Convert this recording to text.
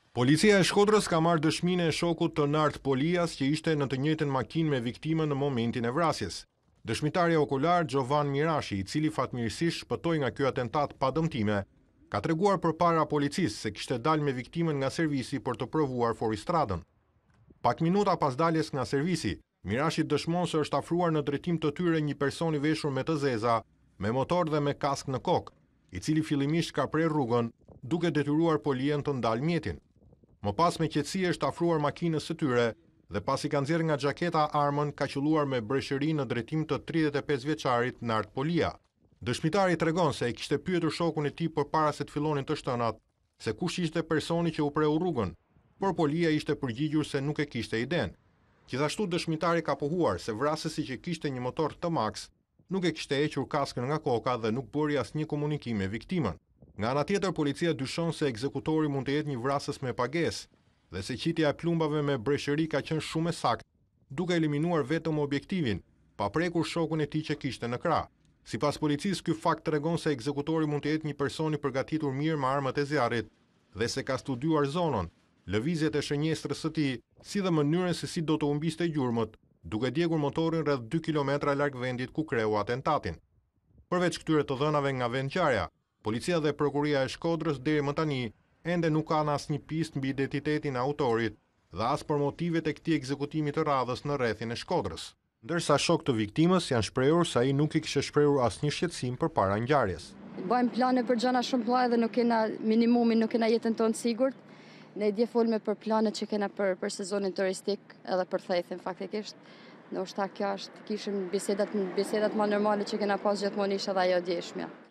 Policia e Shkodrës ka marrë dëshminë e shokut të Nart Polias që ishte në të njëjtën makinë me viktimën në momentin e vrasjes. Dëshmitari okular Gjovan Mirashi, i cili fatmirësisht shpëtoi nga ky atentat pa dëmtime, ka treguar përpara policisë se kishte dalë me viktimën nga servisi për të provuar foristradën. Pak minuta pas daljes nga servisi, Mirashi dëshmon se është afruar në drejtim të tyre një person i veshur me të zeza, me motor dhe me kask në kokë, i cili fillimisht ka prerë rrugën, duke detyruar Polien të ndalë mjetin. Më pas me qetësi është afruar makinës së tyre dhe pasi ka nxjerrë nga xhaketa armën, ka qelluar me breshëri në drejtim të 35 vjeçarit Nart Polia. Dëshmitari tregon se e kishte pyetur shokun e tij përpara se të fillonin të shtënat se kush ishte personi që u preu rrugën, por Polia ishte përgjigjur se nuk e kishte iden. Gjithashtu dëshmitari ka pohuar se vrasësi që kishte një motor T-Max nuk e kishte hequr kaskën nga koka dhe nuk bëri asnjë komunikim me viktimën. Nga ana tjetër, policia dyshon se ekzekutori mund të jetë një vrasës me pagesë dhe se qitja e plumbave me breshëri ka qenë shumë e saktë, duke eliminuar vetëm objektivin, pa prekur shokun e tij që kishte në krah. Sipas policisë, ky fakt tregon se ekzekutori mund të jetë një person i përgatitur mirë me armët e zjarrit dhe se ka studiuar zonën, lëvizjet e shënjestrës së tij, si dhe mënyrën se si do të humbiste gjurmët, duke djegur motorin rreth 2 kilometra larg vendit ku kreu atentatin. Përveç këtyre të dhënave nga vendngjarja, policia dhe prokuria e Shkodrës deri më tani ende nuk kanë asnjë pistë mbi identitetin e autorit dhe as për motivet e këtij ekzekutimi të radhës në rrethin e Shkodrës. Ndërsa shok të viktimës janë shprehur se ai nuk i kishte shprehur asnjë shqetësim përpara ngjarjes. Bëjmë plane për gjëra shumë të mëdha dhe nuk kena minimumin, nuk kena jetën tonë sigurt. Ne dje folme për planet që kena për sezonin turistik edhe për thejthin faktikisht. Ndoshta kjo është, kishim bisedat më normale që kena pas gjithmonë ishte dhe ajo djeshmja.